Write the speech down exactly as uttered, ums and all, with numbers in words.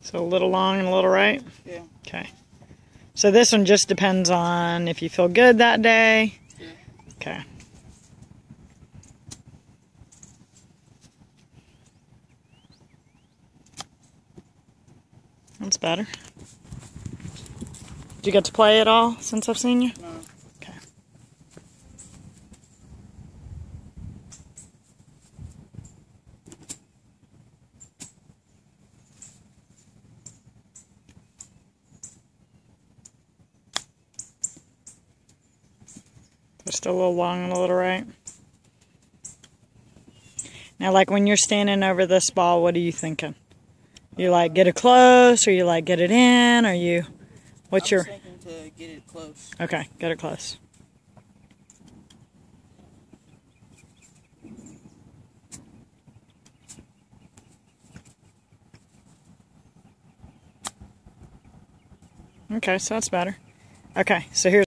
So a little long and a little right? Yeah. Okay. So this one just depends on if you feel good that day? Yeah. Okay. That's better. Did you get to play at all since I've seen you? No. Okay. Just a little long and a little right. Now, like when you're standing over this ball, what are you thinking? You like get it close, or you like get it in, or you? What's I your? was thinking to get it close. Okay, get it close. Okay, so that's better. Okay, so here's.